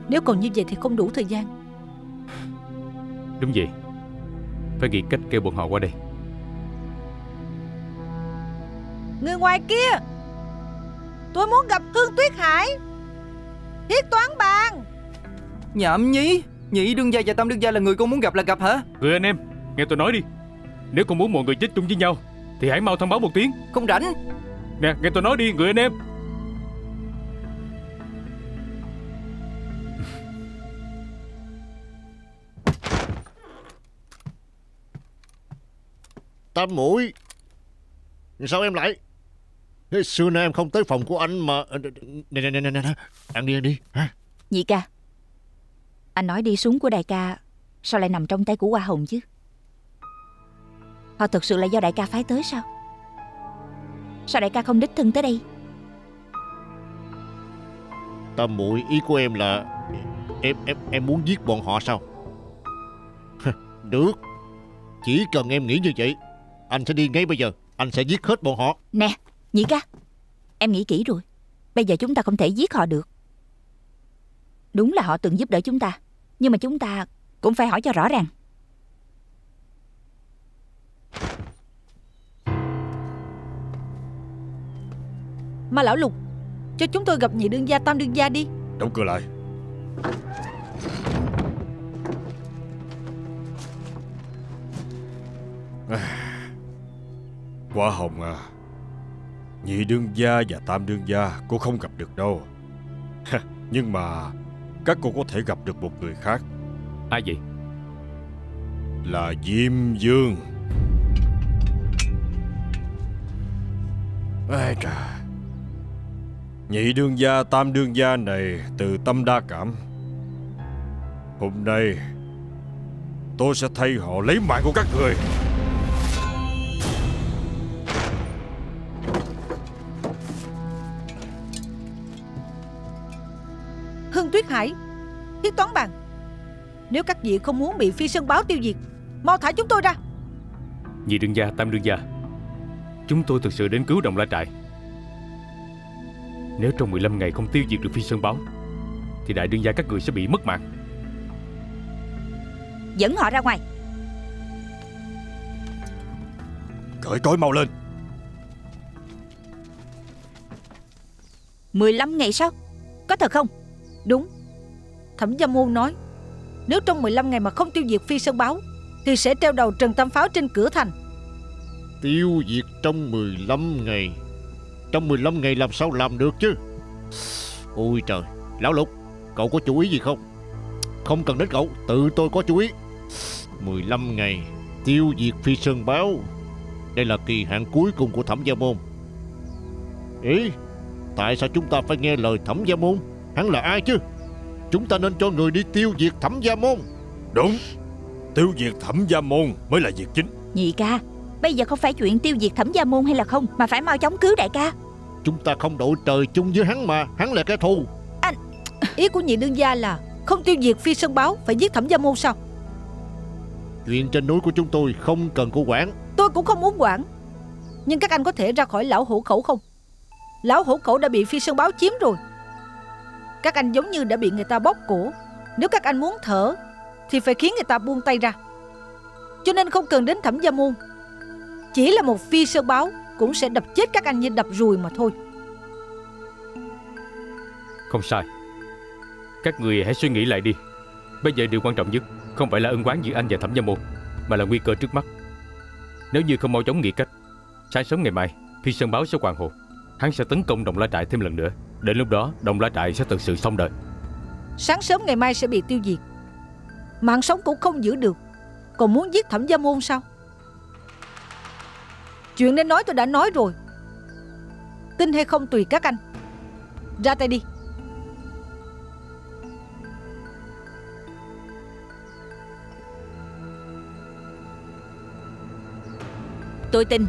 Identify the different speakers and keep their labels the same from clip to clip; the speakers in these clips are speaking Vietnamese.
Speaker 1: Nếu còn như vậy thì không đủ thời gian.
Speaker 2: Đúng vậy, phải nghĩ cách kêu bọn họ qua đây.
Speaker 1: Người ngoài kia, tôi muốn gặp Hương Tuyết Hải, Thiết Toán Bàn.
Speaker 3: Nhảm nhí, nhị đương gia và tam đương gia là người con muốn gặp là gặp hả?
Speaker 2: Người anh em, nghe tôi nói đi. Nếu con muốn mọi người chết chung với nhau thì hãy mau thông báo một tiếng.
Speaker 3: Không rảnh.
Speaker 2: Nè, nghe tôi nói đi người anh em.
Speaker 4: Tam muội, sao em lại? Xưa nay em không tới phòng của anh mà. Nè, ăn đi ha.
Speaker 5: Nhị ca, anh nói đi súng của đại ca sao lại nằm trong tay của Hoa Hồng chứ? Họ thực sự là do đại ca phái tới sao? Sao đại ca không đích thân tới đây?
Speaker 4: Tam muội, ý của em là em muốn giết bọn họ sao? Được, chỉ cần em nghĩ như vậy, anh sẽ đi ngay bây giờ. Anh sẽ giết hết bọn họ.
Speaker 5: Nè, nhị ca, em nghĩ kỹ rồi. Bây giờ chúng ta không thể giết họ được. Đúng là họ từng giúp đỡ chúng ta, nhưng mà chúng ta cũng phải hỏi cho rõ ràng.
Speaker 1: Mà lão Lục, cho chúng tôi gặp nhị đương gia, tam đương gia đi.
Speaker 6: Đóng cửa lại. Hoa Hồng à, nhị đương gia và tam đương gia cô không gặp được đâu. Nhưng mà các cô có thể gặp được một người khác.
Speaker 2: Ai vậy?
Speaker 6: Là Diêm Dương. Ây trời, nhị đương gia tam đương gia này từ tâm đa cảm. Hôm nay tôi sẽ thay họ lấy mạng của các người.
Speaker 1: Hương Tuyết Hải, Thiết Toán Bàn, nếu các vị không muốn bị Phi Sơn Báo tiêu diệt, mau thả chúng tôi ra.
Speaker 2: Nhị đương gia, tam đương gia, chúng tôi thực sự đến cứu Đồng La Trại. Nếu trong 15 ngày không tiêu diệt được Phi Sơn Báo thì đại đương gia các người sẽ bị mất mạng.
Speaker 5: Dẫn họ ra ngoài.
Speaker 6: Cởi trói mau lên.
Speaker 5: 15 ngày sao? Có thật không?
Speaker 1: Đúng, Thẩm Gia Môn nói nếu trong 15 ngày mà không tiêu diệt Phi Sơn Báo thì sẽ treo đầu Trần Tam Pháo trên cửa thành.
Speaker 4: Tiêu diệt trong 15 ngày? Trong 15 ngày làm sao làm được chứ? Ôi trời, Lão Lục, cậu có chủ ý gì không? Không cần đến cậu, tự tôi có chủ ý. 15 ngày tiêu diệt Phi Sơn Báo, đây là kỳ hạn cuối cùng của Thẩm Gia Môn. Ý, tại sao chúng ta phải nghe lời Thẩm Gia Môn? Hắn là ai chứ? Chúng ta nên cho người đi tiêu diệt Thẩm Gia Môn.
Speaker 6: Đúng, tiêu diệt Thẩm Gia Môn mới là việc chính.
Speaker 5: Nhị ca, bây giờ không phải chuyện tiêu diệt Thẩm Gia Môn hay là không, mà phải mau chóng cứu đại ca.
Speaker 4: Chúng ta không đội trời chung với hắn mà, hắn là kẻ thù.
Speaker 1: Anh, ý của nhị đương gia là không tiêu diệt Phi Sơn Báo phải giết Thẩm Gia Môn sao?
Speaker 4: Chuyện trên núi của chúng tôi không cần cô quản.
Speaker 1: Tôi cũng không muốn quản, nhưng các anh có thể ra khỏi Lão Hổ Khẩu không? Lão Hổ Khẩu đã bị Phi Sơn Báo chiếm rồi. Các anh giống như đã bị người ta bóp cổ. Nếu các anh muốn thở thì phải khiến người ta buông tay ra. Cho nên không cần đến Thẩm Gia Môn, chỉ là một Phi Sơn Báo cũng sẽ đập chết các anh như đập ruồi mà thôi.
Speaker 2: Không sai. Các người hãy suy nghĩ lại đi. Bây giờ điều quan trọng nhất không phải là ân oán giữa anh và Thẩm Gia Môn, mà là nguy cơ trước mắt. Nếu như không mau chóng nghĩ cách, sáng sớm ngày mai Phi Sơn Báo sẽ hoàn hồn. Hắn sẽ tấn công Đồng La Trại thêm lần nữa. Đến lúc đó Đồng La Trại sẽ thực sự xong đời.
Speaker 1: Sáng sớm ngày mai sẽ bị tiêu diệt, mạng sống cũng không giữ được, còn muốn giết Thẩm Gia Môn sao? Chuyện nên nói tôi đã nói rồi. Tin hay không tùy các anh. Ra tay đi.
Speaker 5: Tôi tin.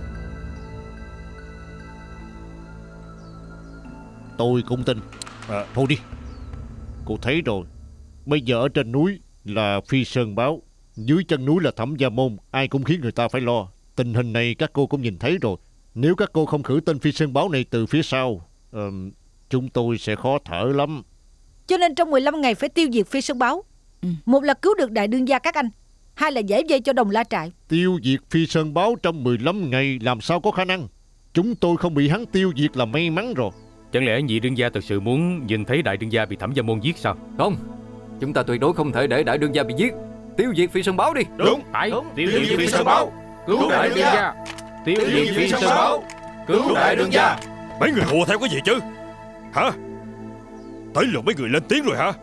Speaker 4: Tôi cũng tin. Thôi đi. Cô thấy rồi, bây giờ ở trên núi là Phi Sơn Báo, dưới chân núi là Thẩm Gia Môn, ai cũng khiến người ta phải lo. Tình hình này các cô cũng nhìn thấy rồi. Nếu các cô không khử tên Phi Sơn Báo này từ phía sau, chúng tôi sẽ khó thở lắm.
Speaker 1: Cho nên trong 15 ngày phải tiêu diệt Phi Sơn Báo. Một là cứu được đại đương gia các anh, hai là giải vây cho Đồng La Trại.
Speaker 4: Tiêu diệt Phi Sơn Báo trong 15 ngày làm sao có khả năng. Chúng tôi không bị hắn tiêu diệt là may mắn rồi.
Speaker 2: Chẳng lẽ nhị đương gia thực sự muốn nhìn thấy đại đương gia bị Thẩm Gia Môn giết sao?
Speaker 3: Không, chúng ta tuyệt đối không thể để đại đương gia bị giết. Tiêu diệt Phi Sơn Báo đi.
Speaker 2: Đúng, phải. Tiêu diệt Phi Sơn Báo, cứu đại đương gia. Tiêu diệt Phi Sơn Báo, cứu đại đương gia.
Speaker 6: Mấy người hùa theo cái gì chứ? Hả? Tới lượt mấy người lên tiếng rồi hả?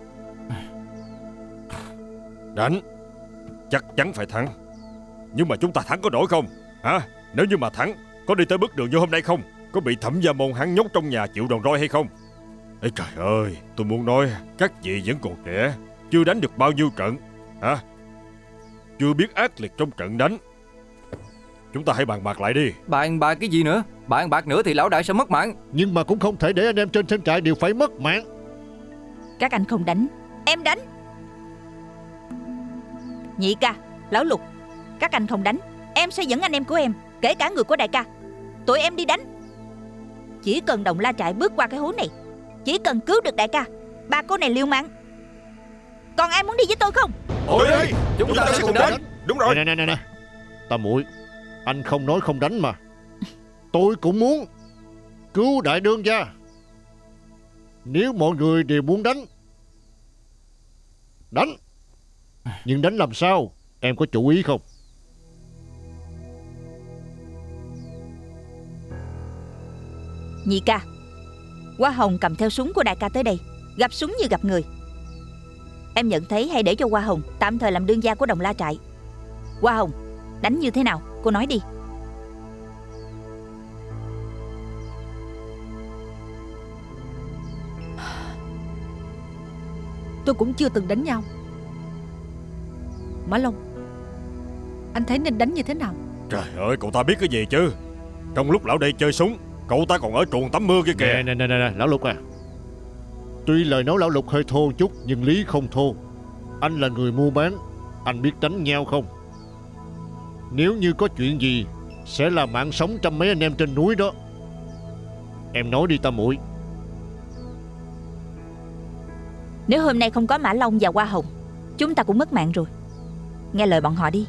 Speaker 6: Đánh, chắc chắn phải thắng. Nhưng mà chúng ta thắng có nổi không? Hả? Nếu như mà thắng, có đi tới bước đường như hôm nay không? Có bị Thẩm Gia Môn hắn nhốt trong nhà chịu đòn roi hay không? Ê trời ơi, tôi muốn nói các vị vẫn còn trẻ, chưa đánh được bao nhiêu trận. Hả? Chưa biết ác liệt trong trận đánh. Chúng ta hãy bàn bạc lại đi.
Speaker 3: Bàn bạc cái gì nữa? Bàn bạc nữa thì lão đại sẽ mất mạng.
Speaker 4: Nhưng mà cũng không thể để anh em trên sân trại đều phải mất mạng.
Speaker 5: Các anh không đánh, em đánh. Nhị ca, Lão Lục, các anh không đánh, em sẽ dẫn anh em của em, kể cả người của đại ca, tụi em đi đánh. Chỉ cần Đồng La Trại bước qua cái hố này, chỉ cần cứu được đại ca, ba cô này liều mạng. Còn ai muốn đi với tôi không?
Speaker 6: Ôi ơi, chúng ta sẽ cùng đánh. Đúng rồi.
Speaker 4: Nè, Tam muội, anh không nói không đánh mà. Tôi cũng muốn cứu đại đương gia. Nếu mọi người đều muốn đánh, đánh. Nhưng đánh làm sao? Em có chủ ý không?
Speaker 5: Nhị ca, Hoa Hồng cầm theo súng của đại ca tới đây, gặp súng như gặp người. Em nhận thấy hãy để cho Hoa Hồng tạm thời làm đương gia của Đồng La Trại. Hoa Hồng, đánh như thế nào? Cô nói đi.
Speaker 1: Tôi cũng chưa từng đánh nhau. Mã Long, anh thấy nên đánh như thế nào?
Speaker 6: Trời ơi, cậu ta biết cái gì chứ? Trong lúc lão đây chơi súng, cậu ta còn ở truồng tắm mưa kia kìa.
Speaker 4: Nè, Lão Lục à. Tuy lời nói Lão Lục hơi thô chút, nhưng lý không thô. Anh là người mua bán, anh biết đánh nhau không? Nếu như có chuyện gì, sẽ là mạng sống trăm mấy anh em trên núi đó. Em nói đi Tam muội.
Speaker 5: Nếu hôm nay không có Mã Long và Hoa Hồng, chúng ta cũng mất mạng rồi. Nghe lời bọn họ đi.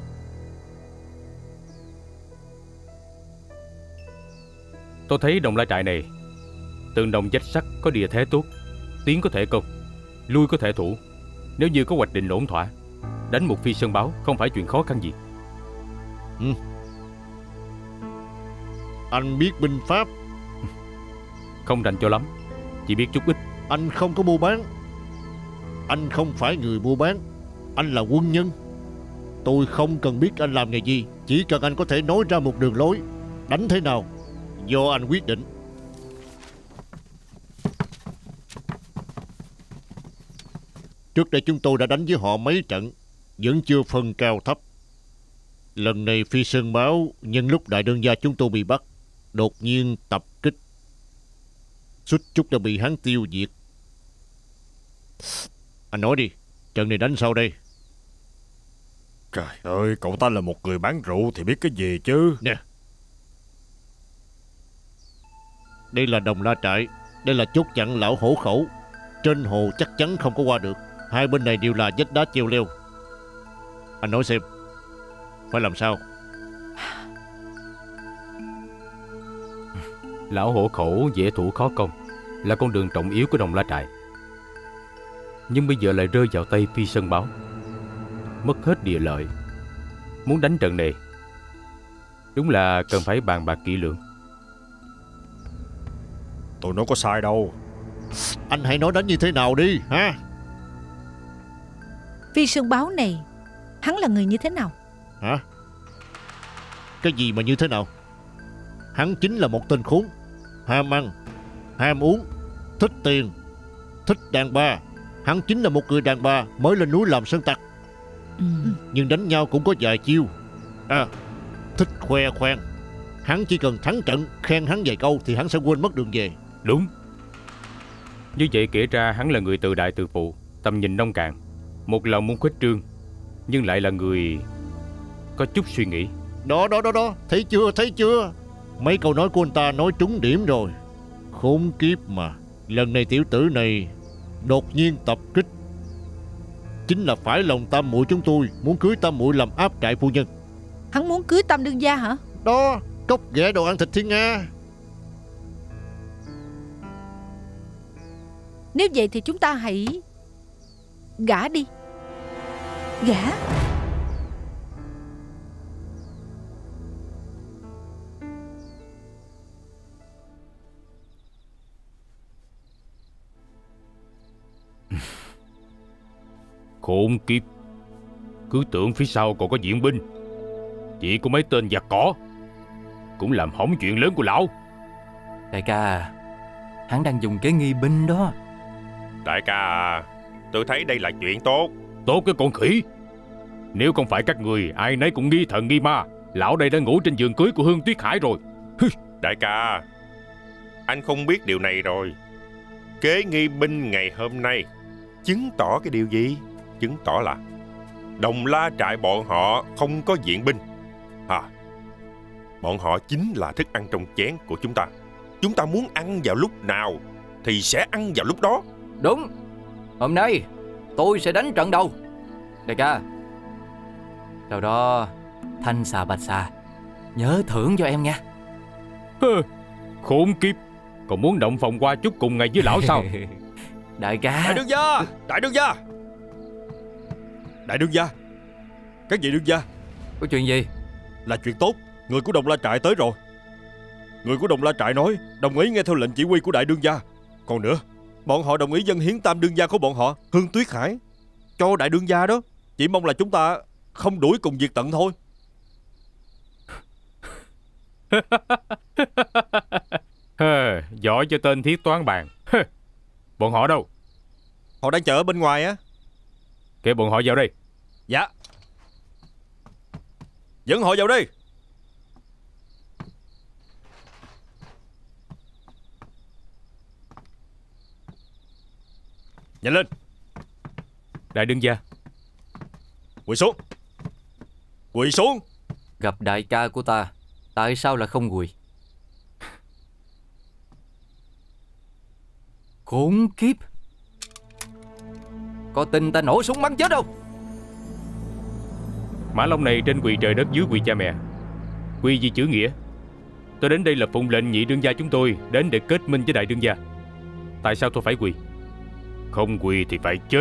Speaker 2: Tôi thấy Đồng La Trại này tường đồng vách sắt, có địa thế tốt, tiến có thể công, lui có thể thủ. Nếu như có hoạch định ổn thỏa, đánh một Phi Sơn Báo không phải chuyện khó khăn gì.
Speaker 4: Anh biết binh pháp?
Speaker 2: Không rành cho lắm, chỉ biết chút ít.
Speaker 4: Anh không có mua bán. Anh không phải người mua bán, anh là quân nhân. Tôi không cần biết anh làm nghề gì, chỉ cần anh có thể nói ra một đường lối. Đánh thế nào do anh quyết định. Trước đây chúng tôi đã đánh với họ mấy trận, vẫn chưa phân cao thấp. Lần này Phi Sơn Báo nhân lúc đại đương gia chúng tôi bị bắt, đột nhiên tập kích, suýt chút đã bị hắn tiêu diệt. Anh nói đi, trận này đánh sao đây?
Speaker 6: Trời ơi, cậu ta là một người bán rượu thì biết cái gì chứ.
Speaker 4: Nè, đây là Đồng La Trại, đây là chốt chặn lão hổ khẩu. Trên hồ chắc chắn không có qua được. Hai bên này đều là vách đá treo leo. Anh nói xem, phải làm sao?
Speaker 2: Lão hổ khẩu dễ thủ khó công, là con đường trọng yếu của Đồng La Trại. Nhưng bây giờ lại rơi vào tay Phi Sơn Báo, mất hết địa lợi. Muốn đánh trận này, đúng là cần phải bàn bạc kỹ lưỡng.
Speaker 6: Tôi nói có sai đâu.
Speaker 4: Anh hãy nói đánh như thế nào đi ha.
Speaker 1: Phi Sơn Báo này, hắn là người như thế nào?
Speaker 4: Hả? Cái gì mà như thế nào? Hắn chính là một tên khốn, ham ăn, ham uống, thích tiền, thích đàn bà. Hắn chính là một người đàn bà mới lên núi làm sơn tặc. Nhưng đánh nhau cũng có vài chiêu. Thích khoe khoang. Hắn chỉ cần thắng trận, khen hắn vài câu thì hắn sẽ quên mất đường về.
Speaker 2: Đúng. Như vậy kể ra hắn là người tự đại tự phụ, tầm nhìn nông cạn, một lòng muốn khuếch trương, nhưng lại là người có chút suy nghĩ.
Speaker 4: Đó, thấy chưa? Mấy câu nói của anh ta nói trúng điểm rồi. Khốn kiếp mà. Lần này tiểu tử này đột nhiên tập kích chính là phải lòng Tam muội chúng tôi muốn cưới Tam muội làm áp trại phu nhân.
Speaker 1: Hắn muốn cưới Tam đương gia hả?
Speaker 4: Đó, cốc ghẻ đồ ăn thịt thiên nga.
Speaker 1: Nếu vậy thì chúng ta hãy gả đi.
Speaker 5: Gả?
Speaker 2: Khốn kiếp, cứ tưởng phía sau còn có viện binh, chỉ có mấy tên giặc cỏ cũng làm hỏng chuyện lớn của lão.
Speaker 3: Đại ca, hắn đang dùng cái nghi binh đó.
Speaker 6: Đại ca à, tôi thấy đây là chuyện tốt.
Speaker 2: Tốt cái con khỉ. Nếu không phải các người ai nấy cũng nghi thần nghi ma, lão đây đã ngủ trên giường cưới của Hương Tuyết Hải rồi.
Speaker 6: Đại ca, anh không biết điều này rồi. Kế nghi binh ngày hôm nay chứng tỏ cái điều gì? Chứng tỏ là Đồng La trại bọn họ không có viện binh. Bọn họ chính là thức ăn trong chén của chúng ta. Chúng ta muốn ăn vào lúc nào thì sẽ ăn vào lúc đó.
Speaker 3: Đúng. Hôm nay tôi sẽ đánh trận đầu. Đại ca, sau đó thanh xà bạch xà nhớ thưởng cho em nha.
Speaker 2: Khốn kiếp, còn muốn động phòng qua chút cùng ngày với lão sao?
Speaker 3: Đại ca.
Speaker 6: Đại đương gia, đại đương gia, đại đương gia. Các vị đương gia,
Speaker 3: Có chuyện gì?
Speaker 6: là chuyện tốt. Người của Đồng La trại tới rồi. Người của Đồng La trại nói đồng ý nghe theo lệnh chỉ huy của đại đương gia. Còn nữa, bọn họ đồng ý dâng hiến Tam đương gia của bọn họ, Hương Tuyết Hải, cho đại đương gia đó. Chỉ mong là chúng ta không đuổi cùng diệt tận thôi.
Speaker 2: Giỏi cho tên thiết toán bàn. Bọn họ đâu?
Speaker 6: Họ đang chờ ở bên ngoài á.
Speaker 2: Kêu bọn họ vào đây.
Speaker 6: Dạ. Dẫn họ vào đây. Nhanh lên.
Speaker 2: Đại đương gia.
Speaker 6: Quỳ xuống. Quỳ xuống.
Speaker 3: Gặp đại ca của ta, tại sao là không quỳ? Khốn kiếp. Có tin ta nổ súng bắn chết không?
Speaker 2: Mã Long này trên quỳ trời đất dưới quỳ cha mẹ. Quỳ vì chữ nghĩa. Tôi đến đây là phụng lệnh nhị đương gia chúng tôi đến để kết minh với đại đương gia. Tại sao tôi phải quỳ? Không quỳ thì phải chết.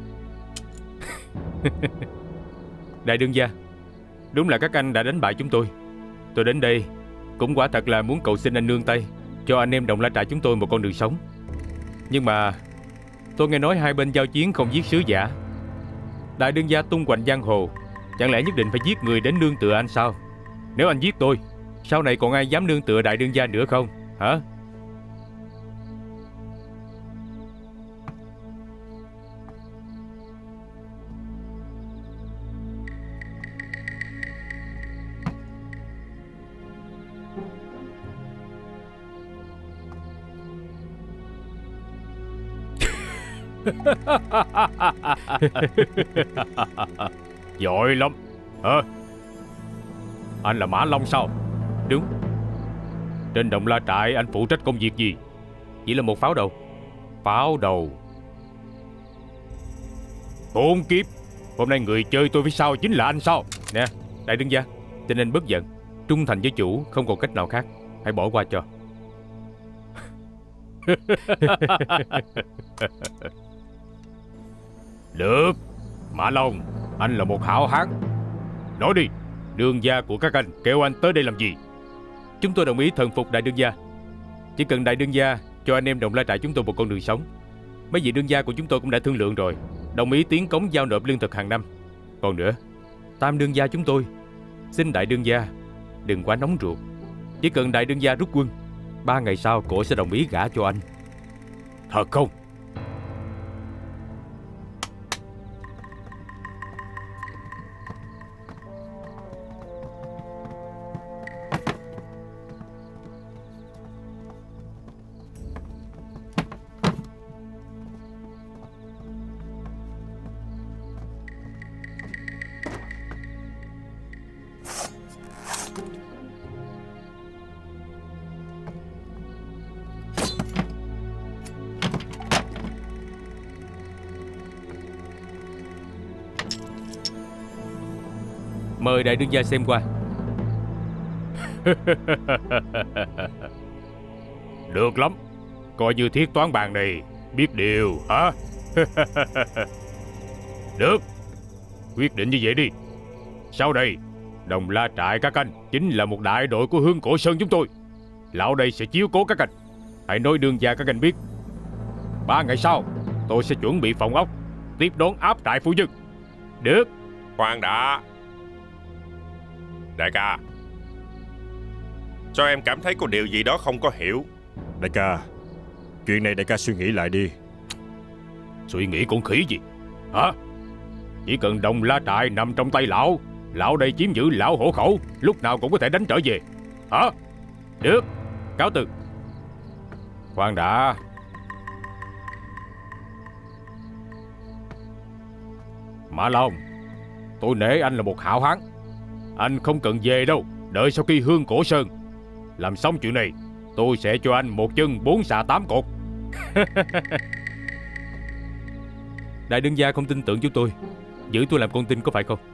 Speaker 2: Đại đương gia, đúng là các anh đã đánh bại chúng tôi. Tôi đến đây cũng quả thật là muốn cầu xin anh nương tay, cho anh em Đồng La trại chúng tôi một con đường sống. Nhưng mà tôi nghe nói hai bên giao chiến không giết sứ giả. Đại đương gia tung hoành giang hồ, chẳng lẽ nhất định phải giết người đến nương tựa anh sao? Nếu anh giết tôi, sau này còn ai dám nương tựa đại đương gia nữa không? Hả? Giỏi lắm. Anh là Mã Long sao? Đúng. Trên Đồng La trại anh phụ trách công việc gì? Chỉ là một pháo đầu. Pháo đầu. Khốn kiếp, hôm nay người chơi tôi phía sau chính là anh sao? Nè, đại đương gia, cho nên bất giận. Trung thành với chủ, không còn cách nào khác. Hãy bỏ qua cho. Được, Mã Long, anh là một hảo hán. Nói đi, đương gia của các anh kêu anh tới đây làm gì? Chúng tôi đồng ý thần phục đại đương gia. Chỉ cần đại đương gia cho anh em Đồng La trại chúng tôi một con đường sống. Mấy vị đương gia của chúng tôi cũng đã thương lượng rồi, đồng ý tiến cống giao nộp lương thực hàng năm. Còn nữa, tam đương gia chúng tôi xin đại đương gia đừng quá nóng ruột. Chỉ cần đại đương gia rút quân, 3 ngày sau cổ sẽ đồng ý gả cho anh. Thật không? Mời đại đương gia xem qua. Được lắm. Coi như thiết toán bàn này biết điều hả? Được, quyết định như vậy đi. Sau đây Đồng La Trại các anh chính là một đại đội của Hương Cổ Sơn chúng tôi. Lão đây sẽ chiếu cố các anh. Hãy nói đương gia các anh biết, 3 ngày sau tôi sẽ chuẩn bị phòng ốc tiếp đón áp trại phu nhân. Được.
Speaker 7: Khoan đã. Đại ca, sao em cảm thấy có điều gì đó không có hiểu?
Speaker 6: Đại ca, chuyện này đại ca suy nghĩ lại đi.
Speaker 2: Suy nghĩ con khỉ gì hả? Chỉ cần Đồng La Trại nằm trong tay lão, lão đây chiếm giữ lão hổ khẩu, lúc nào cũng có thể đánh trở về hả? Được, cáo từ. Khoan đã. Mã Long, tôi nể anh là một hảo hán. Anh không cần về đâu. Đợi sau khi Hương Cổ Sơn làm xong chuyện này, tôi sẽ cho anh một chân 4 xà 8 cột. Đại đương gia không tin tưởng chúng tôi, giữ tôi làm con tin có phải không?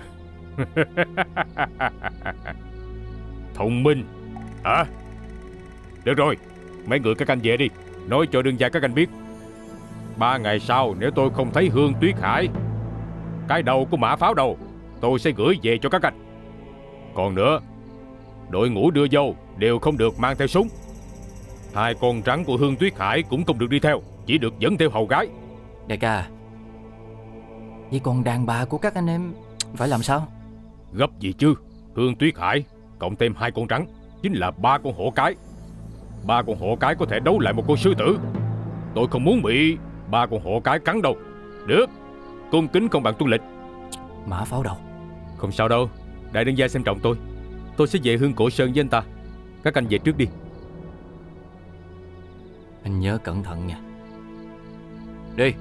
Speaker 2: Thông minh hả? Được rồi, mấy người các anh về đi. Nói cho đương gia các anh biết, 3 ngày sau nếu tôi không thấy Hương Tuyết Hải, cái đầu của mã pháo đầu tôi sẽ gửi về cho các anh. Còn nữa, đội ngũ đưa dâu đều không được mang theo súng. 2 con rắn của Hương Tuyết Hải cũng không được đi theo, chỉ được dẫn theo hầu gái.
Speaker 3: Đại ca, vậy còn đàn bà của các anh em phải làm sao?
Speaker 2: Gấp gì chứ? Hương Tuyết Hải cộng thêm 2 con rắn chính là 3 con hổ cái. 3 con hổ cái có thể đấu lại một con sư tử. Tôi không muốn bị 3 con hổ cái cắn đâu. Được, cung kính không bằng tuân lệnh.
Speaker 3: Mã pháo đầu.
Speaker 2: Không sao đâu, đại đương gia xem trọng tôi sẽ về Hương Cổ Sơn với anh ta. Các anh về trước đi.
Speaker 3: Anh nhớ cẩn thận nha. Đi.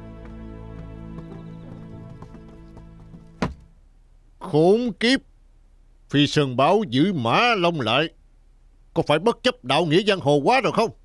Speaker 4: Khốn kiếp, Phi Sơn Báo giữ Mã Long lại, có phải bất chấp đạo nghĩa giang hồ quá rồi không?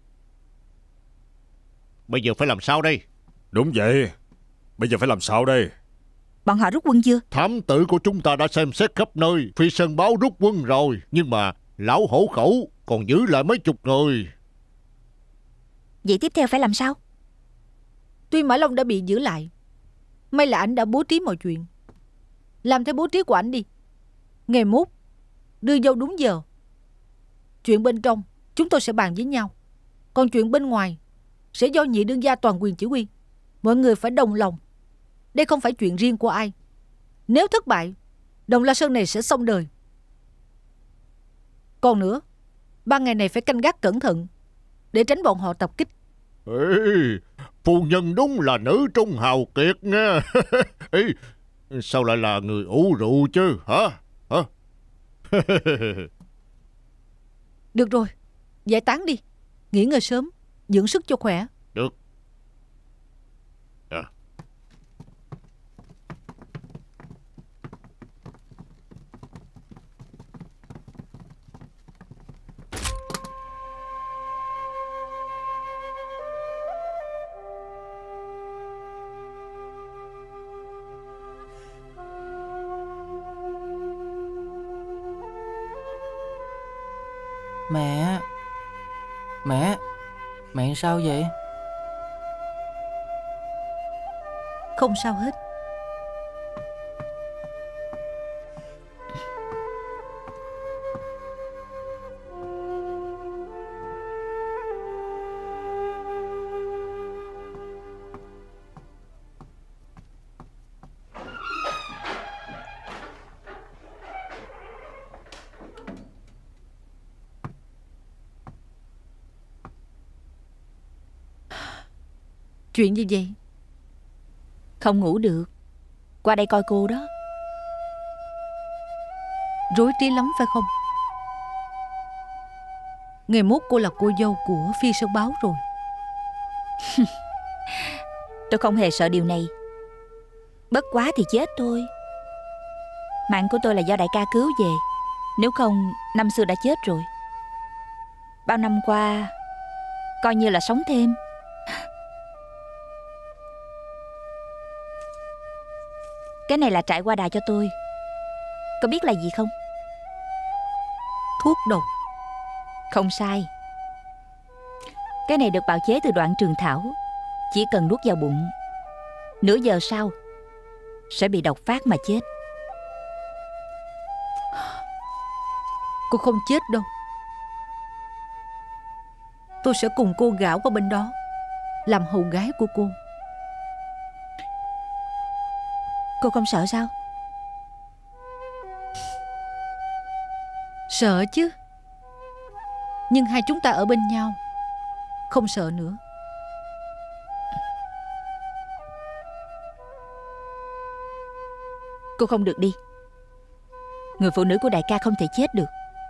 Speaker 4: Bây giờ phải làm sao đây?
Speaker 6: Đúng vậy, bây giờ phải làm sao đây?
Speaker 5: Bọn họ rút quân chưa?
Speaker 4: Thám tử của chúng ta đã xem xét khắp nơi, Phi Sơn Báo rút quân rồi, nhưng mà lão hổ khẩu còn giữ lại mấy chục người.
Speaker 5: Vậy tiếp theo phải làm sao?
Speaker 1: Tuy Mã Long đã bị giữ lại, may là ảnh đã bố trí mọi chuyện. Làm theo bố trí của ảnh đi. Ngày mốt đưa dâu đúng giờ. Chuyện bên trong chúng tôi sẽ bàn với nhau, còn chuyện bên ngoài sẽ do nhị đương gia toàn quyền chỉ huy. Mọi người phải đồng lòng. Đây không phải chuyện riêng của ai. Nếu thất bại, Đồng La Sơn này sẽ xong đời. Còn nữa, 3 ngày này phải canh gác cẩn thận, để tránh bọn họ tập kích.
Speaker 4: Ê, phu nhân đúng là nữ trung hào kiệt nha. Ê, sao lại là người uống rượu chứ hả?
Speaker 1: Được rồi, giải tán đi. Nghỉ ngơi sớm, dưỡng sức cho khỏe.
Speaker 4: Được.
Speaker 3: Mẹ sao vậy?
Speaker 1: Không sao hết. Chuyện gì vậy?
Speaker 5: Không ngủ được, qua đây coi cô đó.
Speaker 1: Rối trí lắm phải không? Ngày mốt cô là cô dâu của Phi Sơn Báo rồi.
Speaker 5: Tôi không hề sợ điều này. Bất quá thì chết thôi. Mạng của tôi là do đại ca cứu về, nếu không năm xưa đã chết rồi. Bao năm qua coi như là sống thêm. Cái này là trại qua đà cho tôi. Có biết là gì không?
Speaker 1: Thuốc độc.
Speaker 5: Không sai. Cái này được bào chế từ đoạn trường thảo. Chỉ cần nuốt vào bụng, nửa giờ sau sẽ bị độc phát mà chết.
Speaker 1: Cô không chết đâu. Tôi sẽ cùng cô gả qua bên đó, làm hầu gái của cô.
Speaker 5: Cô không sợ sao?
Speaker 1: Sợ chứ. Nhưng hai chúng ta ở bên nhau, không sợ nữa.
Speaker 5: Cô không được đi. Người phụ nữ của đại ca không thể chết được.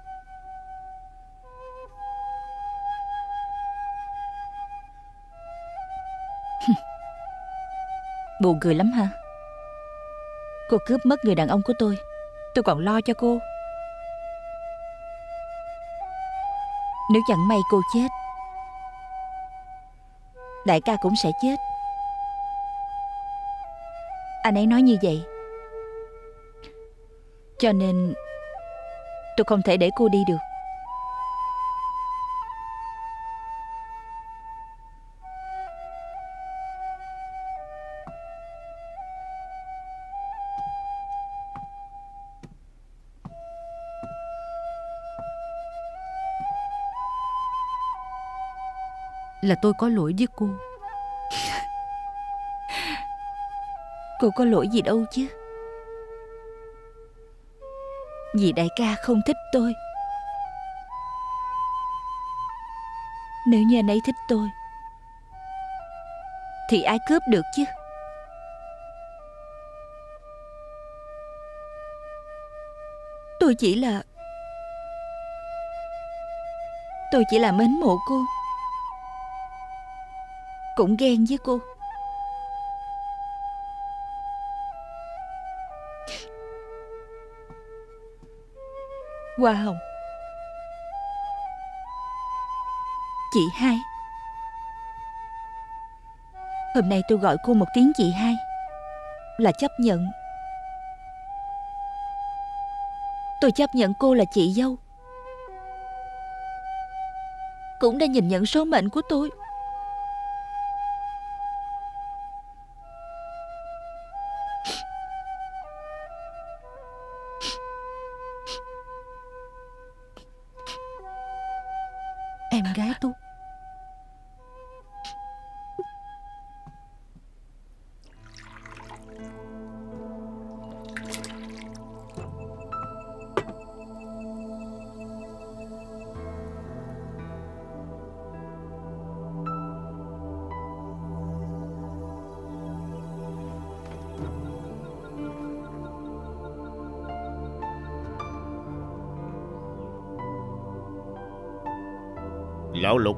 Speaker 5: Buồn cười lắm ha. Cô cướp mất người đàn ông của tôi còn lo cho cô. Nếu chẳng may cô chết, đại ca cũng sẽ chết. Anh ấy nói như vậy. Cho nên tôi không thể để cô đi được.
Speaker 1: Là tôi có lỗi với cô.
Speaker 5: Cô có lỗi gì đâu chứ. Vì đại ca không thích tôi. Nếu như anh ấy thích tôi thì ai cướp được chứ. Tôi chỉ là mến mộ cô, cũng ghen với cô. Hoa Hồng, chị hai. Hôm nay tôi gọi cô một tiếng chị hai là chấp nhận. Tôi chấp nhận cô là chị dâu, cũng đã nhìn nhận số mệnh của tôi.
Speaker 1: Em gái tôi.
Speaker 4: Lão Lục,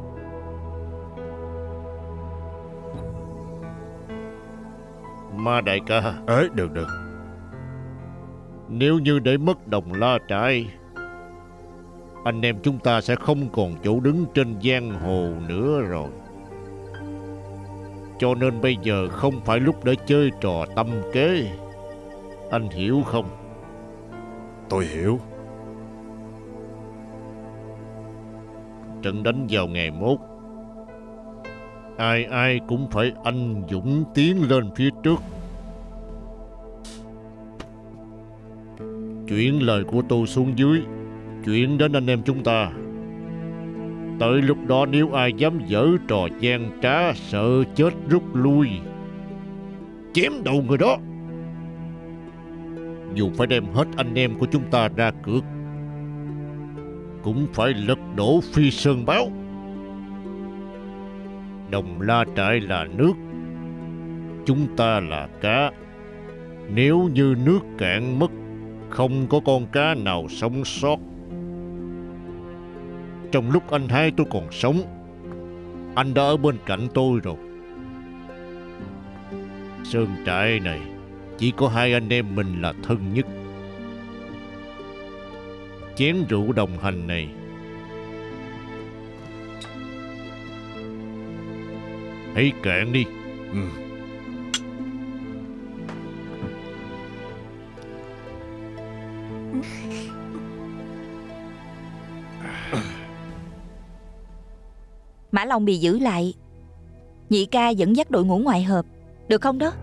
Speaker 4: Ma đại ca,
Speaker 6: Được.
Speaker 4: nếu như để mất Đồng La Trại, anh em chúng ta sẽ không còn chỗ đứng trên giang hồ nữa rồi. Cho nên bây giờ không phải lúc để chơi trò tâm kế. Anh hiểu không?
Speaker 6: Tôi hiểu.
Speaker 4: Trận đánh vào ngày mốt, ai ai cũng phải anh dũng tiến lên phía trước. Chuyển lời của tôi xuống dưới, chuyển đến anh em chúng ta. Tới lúc đó nếu ai dám giở trò gian trá, sợ chết rút lui, chém đầu người đó. Dù phải đem hết anh em của chúng ta ra cược, cũng phải lật đổ Phi Sơn Báo. Đồng La Trại là nước, chúng ta là cá. Nếu như nước cạn mất, không có con cá nào sống sót. Trong lúc anh hai tôi còn sống, anh đã ở bên cạnh tôi rồi. Sơn trại này chỉ có hai anh em mình là thân nhất. Chén rượu đồng hành này, hãy cạn đi.
Speaker 5: Mã Long bị giữ lại, nhị ca dẫn dắt đội ngũ ngoại hợp, được không đó?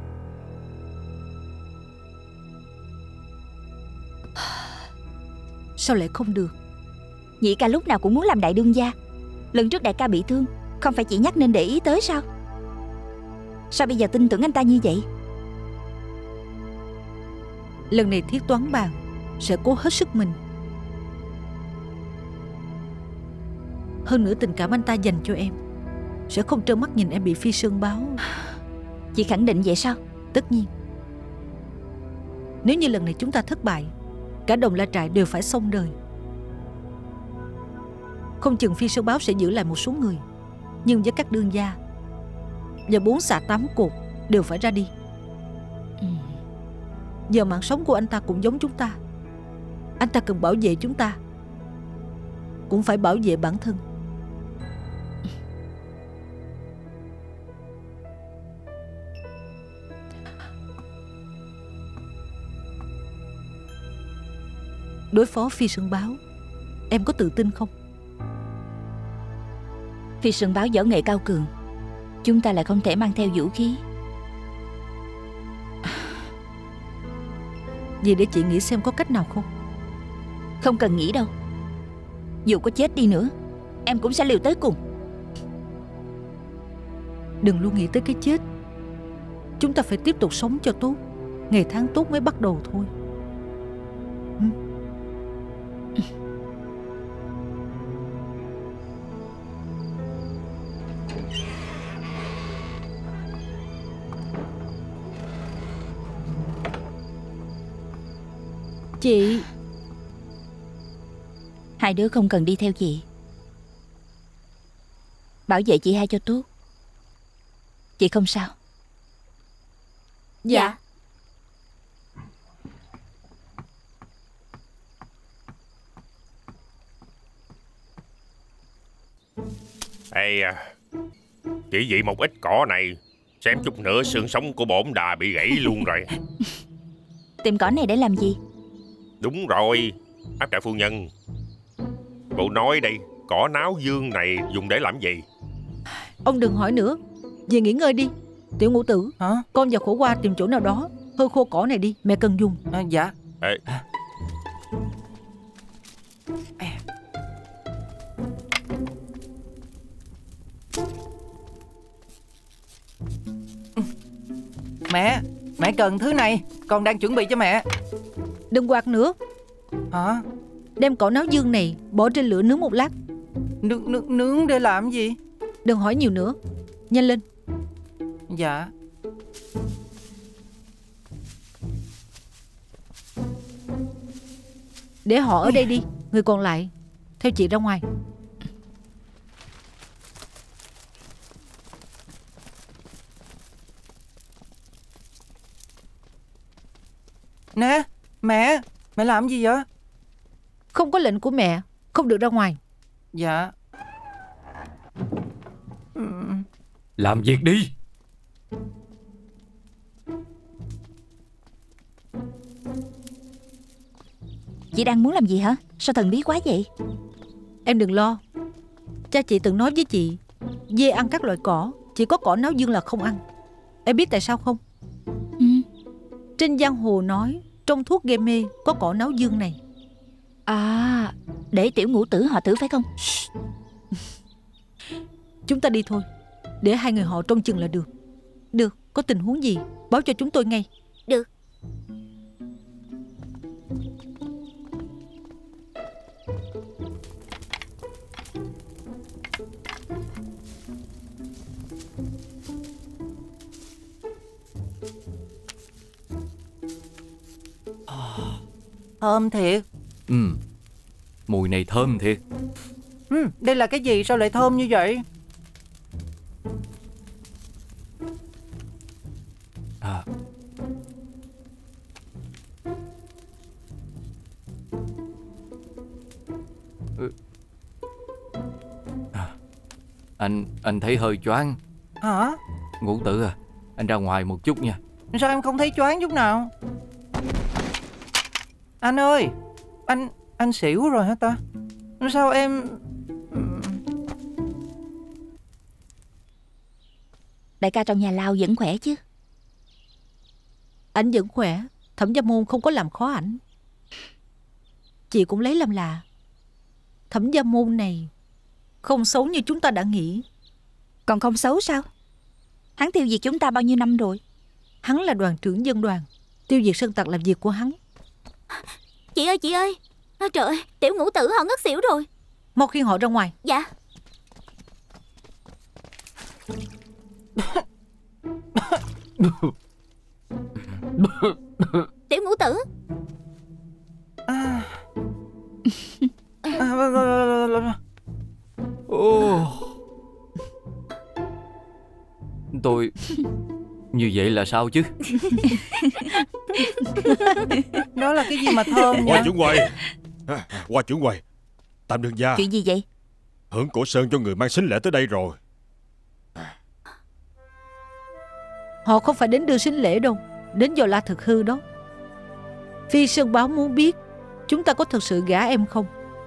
Speaker 1: Sao lại không được?
Speaker 5: Nhị ca lúc nào cũng muốn làm đại đương gia. Lần trước đại ca bị thương, không phải chỉ nhắc nên để ý tới sao? Sao bây giờ tin tưởng anh ta như vậy?
Speaker 1: Lần này Thiết Toán Bàn sẽ cố hết sức mình. Hơn nữa tình cảm anh ta dành cho em sẽ không trơ mắt nhìn em bị Phi Sơn báo.
Speaker 5: Chị khẳng định vậy sao?
Speaker 1: Tất nhiên. Nếu như lần này chúng ta thất bại, cả Đồng La Trại đều phải xong đời. Không chừng Phi Sơn báo sẽ giữ lại một số người, nhưng với các đương gia và 4 xà 8 cột đều phải ra đi. Giờ mạng sống của anh ta cũng giống chúng ta. Anh ta cần bảo vệ chúng ta, cũng phải bảo vệ bản thân. Đối phó Phi Sơn báo, em có tự tin không?
Speaker 5: Phi Sơn báo võ nghệ cao cường, chúng ta lại không thể mang theo vũ khí.
Speaker 1: Vì để chị nghĩ xem có cách nào không.
Speaker 5: Không cần nghĩ đâu. Dù có chết đi nữa, em cũng sẽ liều tới cùng.
Speaker 1: Đừng luôn nghĩ tới cái chết. Chúng ta phải tiếp tục sống cho tốt. Ngày tháng tốt mới bắt đầu thôi. Chị.
Speaker 5: Hai đứa không cần đi theo chị. Bảo vệ chị hai cho tốt. Chị không sao.
Speaker 1: Dạ.
Speaker 7: Ê, chỉ vì một ít cỏ này, xem chút nữa xương sống của bổn đà bị gãy luôn rồi.
Speaker 5: Tìm cỏ này để làm gì?
Speaker 7: Đúng rồi, áp trại phu nhân. Bộ nói đây, cỏ náo dương này dùng để làm gì?
Speaker 1: Ông đừng hỏi nữa, về nghỉ ngơi đi. Tiểu Ngũ Tử,
Speaker 3: Hả?
Speaker 1: con và Khổ Qua tìm chỗ nào đó hơ khô cỏ này đi, mẹ cần dùng.
Speaker 3: Dạ.
Speaker 7: Ê.
Speaker 3: Mẹ cần thứ này, con đang chuẩn bị cho mẹ.
Speaker 1: Đừng quạt nữa.
Speaker 3: Hả?
Speaker 1: Đem cỏ náo dương này bỏ trên lửa nướng một lát.
Speaker 3: Nướng để làm gì?
Speaker 1: Đừng hỏi nhiều nữa, nhanh lên.
Speaker 3: Dạ.
Speaker 1: Để họ ở đây đi, người còn lại theo chị ra ngoài.
Speaker 3: Nè, mẹ làm gì vậy?
Speaker 1: Không có lệnh của mẹ, không được ra ngoài.
Speaker 3: Dạ.
Speaker 2: Làm việc đi.
Speaker 5: Chị đang muốn làm gì hả? Sao thần bí quá vậy?
Speaker 1: Em đừng lo. Cha chị từng nói với chị, dê ăn các loại cỏ, chỉ có cỏ náo dương là không ăn. Em biết tại sao không? Trên giang hồ nói trong thuốc gây mê có cỏ náo dương này.
Speaker 5: À, để Tiểu Ngũ Tử họ thử phải không?
Speaker 1: Chúng ta đi thôi, để hai người họ trông chừng là được. Được, có tình huống gì báo cho chúng tôi ngay.
Speaker 5: Được.
Speaker 3: Thơm thiệt. Mùi này thơm thiệt.
Speaker 8: Đây là cái gì sao lại thơm như vậy?
Speaker 3: Anh thấy hơi choáng.
Speaker 8: Hả?
Speaker 3: Ngũ Tử à, anh ra ngoài một chút nha.
Speaker 8: Sao em không thấy choáng chút nào? Anh ơi, anh xỉu rồi hả ta? Sao em...
Speaker 5: Đại ca trong nhà lao vẫn khỏe chứ?
Speaker 1: Ảnh vẫn khỏe. Thẩm Gia Môn không có làm khó ảnh. Chị cũng lấy làm lạ. Thẩm Gia Môn này không xấu như chúng ta đã nghĩ.
Speaker 5: Còn không xấu sao? Hắn tiêu diệt chúng ta bao nhiêu năm rồi?
Speaker 1: Hắn là đoàn trưởng dân đoàn. Tiêu diệt sơn tặc là việc của hắn.
Speaker 9: Chị ơi, trời ơi, Tiểu Ngũ Tử họ ngất xỉu rồi.
Speaker 1: Mau khiêng họ ra ngoài.
Speaker 9: Dạ. Tiểu Ngũ Tử.
Speaker 3: Tôi như vậy là sao chứ?
Speaker 8: Đó là cái gì mà thơm
Speaker 6: Hoa
Speaker 8: nhỉ?
Speaker 6: trưởng quầy, Hoa trưởng quầy, Tam đương gia
Speaker 5: Chuyện gì vậy?
Speaker 6: hưởng cổ sơn cho người mang sính lễ tới đây rồi.
Speaker 1: Họ không phải đến đưa sính lễ đâu, đến dò la thực hư đó. Phi Sơn Báo muốn biết chúng ta có thực sự gả em không.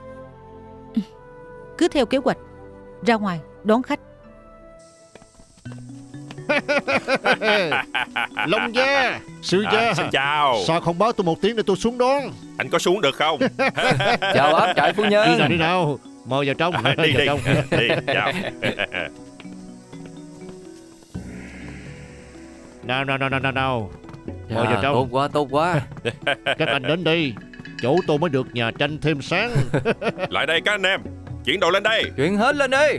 Speaker 1: Cứ theo kế hoạch ra ngoài đón khách.
Speaker 4: Long gia, sư gia,
Speaker 7: Xin chào.
Speaker 4: sao không báo tôi một tiếng để tôi xuống đón?
Speaker 7: Anh có xuống được không?
Speaker 3: Chào áp trại phu
Speaker 4: Đi
Speaker 3: nhân.
Speaker 4: nào đi nào, mời vào trong.
Speaker 7: Đi
Speaker 4: vào
Speaker 7: đi.
Speaker 4: trong.
Speaker 7: Đi, chào.
Speaker 4: Nào. Mời vào trong.
Speaker 3: Tốt quá.
Speaker 4: Các anh đến đây, chỗ tôi mới được nhà tranh thêm sáng.
Speaker 7: Lại đây các anh em. Chuyển đồ lên đây.
Speaker 3: Chuyện hết lên đi.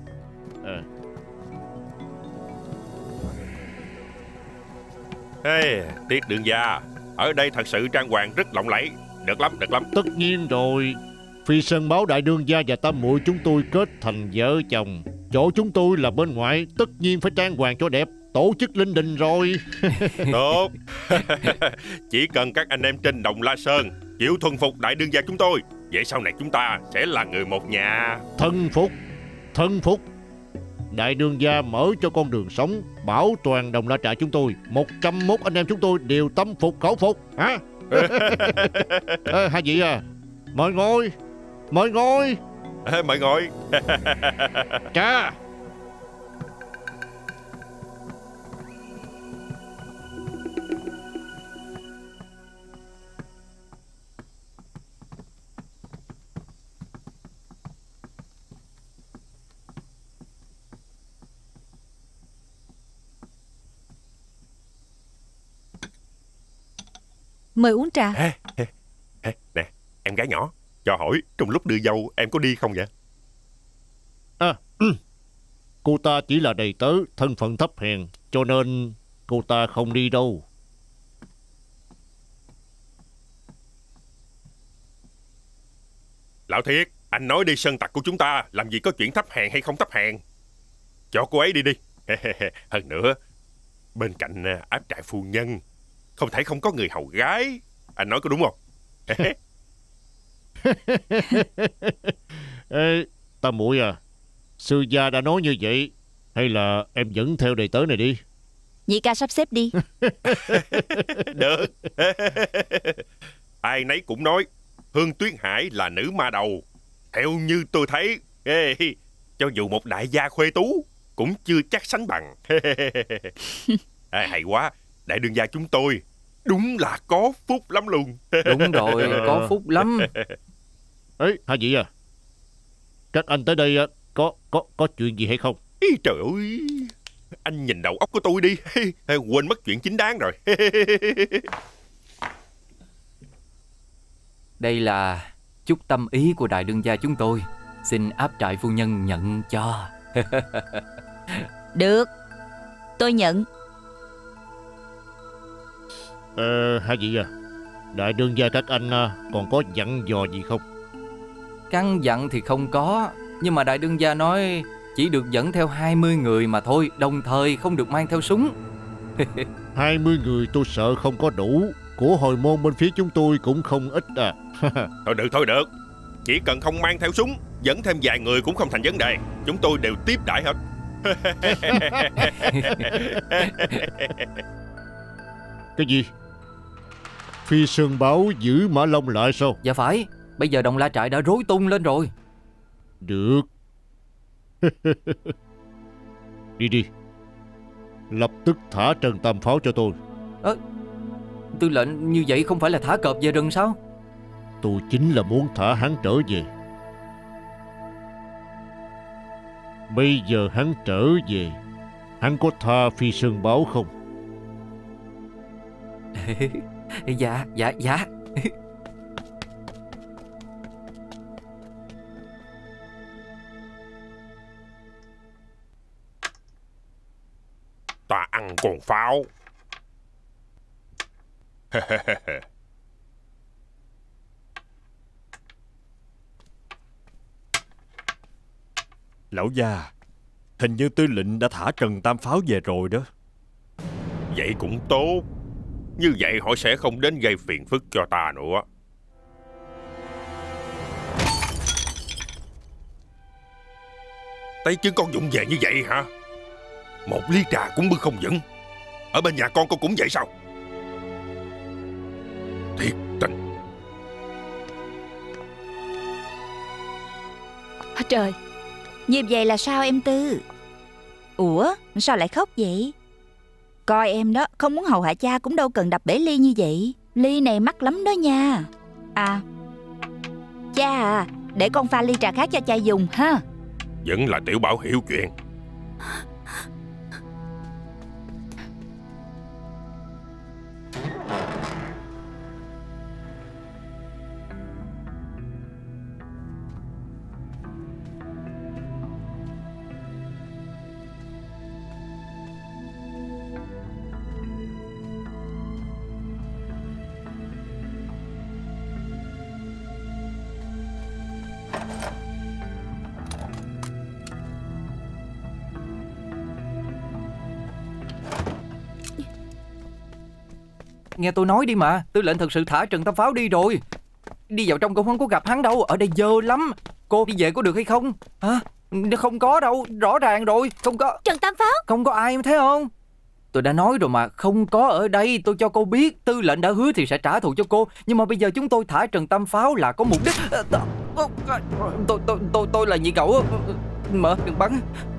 Speaker 7: Hey, Tiết Đường gia, ở đây thật sự trang hoàng rất lộng lẫy. Được lắm.
Speaker 4: Tất nhiên rồi, Phi Sơn Báo đại đương gia và tam muội chúng tôi kết thành vợ chồng. Chỗ chúng tôi là bên ngoại, tất nhiên phải trang hoàng cho đẹp, tổ chức linh đình rồi.
Speaker 7: Tốt. Chỉ cần các anh em trên Đồng La Sơn chịu thuần phục đại đương gia chúng tôi, vậy sau này chúng ta sẽ là người một nhà.
Speaker 4: Thân phục. Đại đương gia mở cho con đường sống, bảo toàn Đồng La Trại chúng tôi 101 anh em chúng tôi đều tâm phục khẩu phục hả? Hai vị à, mời ngồi.
Speaker 7: Mời ngồi.
Speaker 4: Cha.
Speaker 1: Mời uống trà.
Speaker 7: Nè, em gái nhỏ, cho hỏi trong lúc đưa dâu em có đi không vậy?
Speaker 4: Cô ta chỉ là đầy tớ, thân phận thấp hèn, cho nên cô ta không đi đâu.
Speaker 7: Lão Thiết, anh nói đi sơn tặc của chúng ta làm gì có chuyện thấp hèn hay không thấp hèn. Cho cô ấy đi. Hơn nữa, bên cạnh áp trại phu nhân không thể không có người hầu gái. Anh nói có đúng không?
Speaker 4: Ê, tam muội à, sư gia đã nói như vậy, hay là em dẫn theo đầy tớ này đi?
Speaker 5: Nhị ca sắp xếp đi.
Speaker 7: Được. Ai nấy cũng nói Hương Tuyết Hải là nữ ma đầu. Theo như tôi thấy, cho dù một đại gia khuê tú cũng chưa chắc sánh bằng. Hay quá, đại đương gia chúng tôi đúng là có phúc lắm luôn.
Speaker 3: Đúng rồi, có phúc lắm.
Speaker 4: Ê, hai vị à, các anh tới đây có chuyện gì hay không?
Speaker 7: Ý, trời ơi, anh nhìn đầu óc của tôi đi. Quên mất chuyện chính đáng rồi.
Speaker 3: Đây là chút tâm ý của đại đương gia chúng tôi, xin áp trại phu nhân nhận cho.
Speaker 5: Được, tôi nhận.
Speaker 4: Hai vị à, đại đương gia các anh còn có dặn dò gì không?
Speaker 3: Căn dặn thì không có, nhưng mà đại đương gia nói chỉ được dẫn theo 20 người mà thôi, đồng thời không được mang theo súng.
Speaker 4: 20 người tôi sợ không có đủ. Của hồi môn bên phía chúng tôi cũng không ít à.
Speaker 7: Thôi được. Chỉ cần không mang theo súng, dẫn thêm vài người cũng không thành vấn đề. Chúng tôi đều tiếp đãi hết.
Speaker 4: Cái gì? Phi Sơn Báo giữ Mã Long lại sao?
Speaker 3: Dạ phải, bây giờ Đồng La Trại đã rối tung lên rồi.
Speaker 4: Được. Đi. Lập tức thả Trần Tam Pháo cho tôi.
Speaker 3: Tư lệnh, như vậy không phải là thả cọp về rừng sao?
Speaker 4: Tôi chính là muốn thả hắn trở về. Bây giờ hắn trở về, hắn có tha Phi Sơn Báo không?
Speaker 3: Dạ.
Speaker 7: Ta ăn con pháo.
Speaker 6: Lão gia, hình như tư lệnh đã thả Trần Tam Pháo về rồi đó.
Speaker 7: Vậy cũng tốt. Như vậy họ sẽ không đến gây phiền phức cho ta nữa. Tay chân con vụng về như vậy hả? Một ly trà cũng bưng không vững. Ở bên nhà con cũng vậy sao? Thiệt tình.
Speaker 5: Trời, như vậy là sao em Tư? Ủa, sao lại khóc vậy? Coi em đó, không muốn hầu hạ cha cũng đâu cần đập bể ly như vậy. Ly này mắc lắm đó nha. À, cha à, để con pha ly trà khác cho cha dùng ha.
Speaker 7: Vẫn là Tiểu Bảo hiểu chuyện.
Speaker 3: Nghe tôi nói đi mà, tư lệnh thật sự thả Trần Tam Pháo đi rồi. Đi vào trong cũng không có gặp hắn đâu. Ở đây dơ lắm. Cô đi về có được hay không? Hả? Không có đâu, rõ ràng rồi. Không có.
Speaker 9: Trần Tam Pháo,
Speaker 3: Không có ai, thấy không? Tôi đã nói rồi mà, không có ở đây. Tôi cho cô biết, tư lệnh đã hứa thì sẽ trả thù cho cô. Nhưng mà bây giờ chúng tôi thả Trần Tam Pháo là có mục đích. Tôi là nhị cậu. Mở, đừng bắn.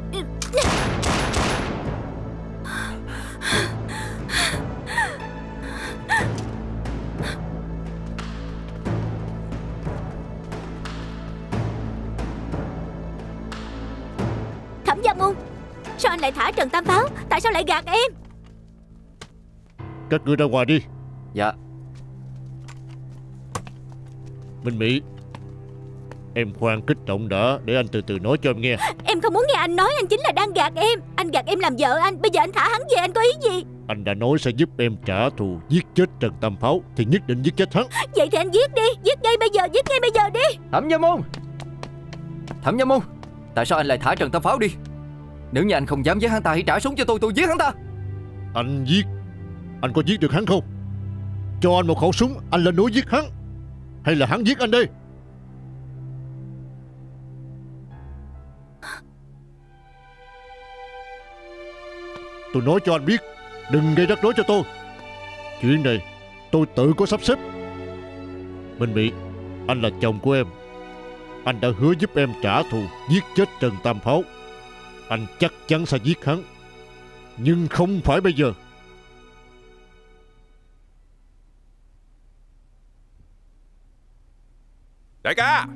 Speaker 9: Thẩm Gia Môn, sao anh lại thả Trần Tam Pháo? Tại sao lại gạt em?
Speaker 4: Các ngươi ra ngoài đi.
Speaker 3: Dạ.
Speaker 4: Minh Mỹ, em khoan kích động đã, để anh từ từ nói cho em nghe.
Speaker 9: Em không muốn nghe anh nói, anh chính là đang gạt em. Anh gạt em làm vợ anh. Bây giờ anh thả hắn về, anh có ý gì?
Speaker 4: Anh đã nói sẽ giúp em trả thù, giết chết Trần Tam Pháo thì nhất định giết chết hắn.
Speaker 9: Vậy thì anh giết đi, giết ngay bây giờ, giết ngay bây giờ đi.
Speaker 3: Thẩm Gia Môn, Thẩm Gia Môn, tại sao anh lại thả Trần Tam Pháo đi? Nếu như anh không dám giết hắn ta, hãy trả súng cho tôi giết hắn ta.
Speaker 4: Anh giết, anh có giết được hắn không? Cho anh một khẩu súng, anh lên núi giết hắn, hay là hắn giết anh đi? Tôi nói cho anh biết, đừng gây rắc rối cho tôi. Chuyện này tôi tự có sắp xếp. Minh Mỹ, anh là chồng của em. Anh đã hứa giúp em trả thù, giết chết Trần Tam Pháo. Anh chắc chắn sẽ giết hắn, nhưng không phải bây giờ.
Speaker 7: Đại ca.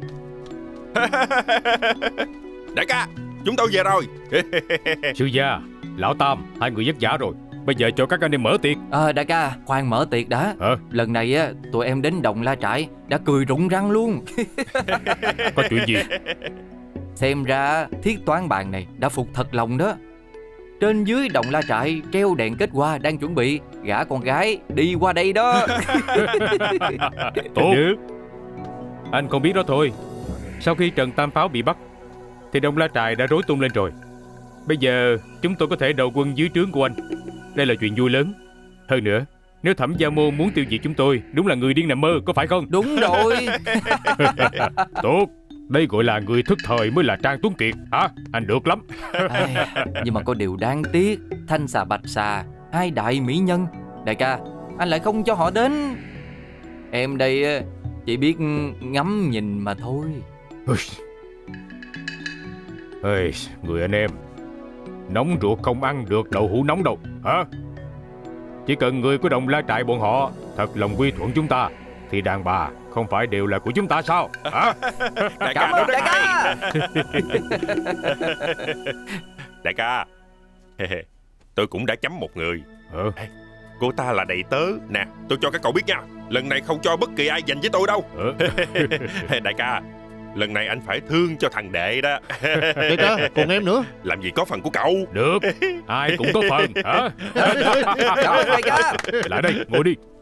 Speaker 7: Đại ca, chúng tôi về rồi.
Speaker 2: Sư gia, lão Tam, hai người vất vả rồi. Bây giờ cho các anh em mở tiệc.
Speaker 3: Đại ca, khoan mở tiệc đã. Lần này á, tụi em đến Đồng La Trại đã cười rụng răng luôn.
Speaker 2: Có chuyện gì?
Speaker 3: Xem ra thiết toán bàn này đã phục thật lòng đó. Trên dưới Đồng La Trại treo đèn kết hoa, đang chuẩn bị gả con gái đi qua đây đó.
Speaker 2: Tốt. Anh không biết đó thôi. Sau khi Trần Tam Pháo bị bắt thì Đồng La Trại đã rối tung lên rồi. Bây giờ chúng tôi có thể đầu quân dưới trướng của anh. Đây là chuyện vui lớn. Hơn nữa, nếu Thẩm Gia Môn muốn tiêu diệt chúng tôi, đúng là người điên nằm mơ, có phải không?
Speaker 3: Đúng rồi.
Speaker 2: Tốt. Đây gọi là người thức thời mới là Trang Tuấn Kiệt hả? Anh được lắm.
Speaker 3: Nhưng mà có điều đáng tiếc, Thanh Xà Bạch Xà, hai đại mỹ nhân. Đại ca, anh lại không cho họ đến. Em đây chỉ biết ngắm nhìn mà thôi.
Speaker 2: Người anh em, Nóng ruột không ăn được đậu hũ nóng đâu, hả? Chỉ cần người của Đồng La Trại bọn họ thật lòng quy thuận chúng ta, thì đàn bà không phải đều là của chúng ta sao, hả?
Speaker 7: Đại
Speaker 3: Cảm
Speaker 7: ca
Speaker 3: ơn
Speaker 7: nói
Speaker 3: đại ca.
Speaker 7: Đại ca, tôi cũng đã chấm một người. Cô ta là đầy tớ. Nè, tôi cho các cậu biết nha, lần này không cho bất kỳ ai giành với tôi đâu. Đại ca, lần này anh phải thương cho thằng đệ đó.
Speaker 4: Đại ca, còn em nữa.
Speaker 7: Làm gì có phần của cậu.
Speaker 2: Được, ai cũng có phần, hả?
Speaker 3: Cảm ơn đại ca.
Speaker 2: Lại đây, ngồi đi.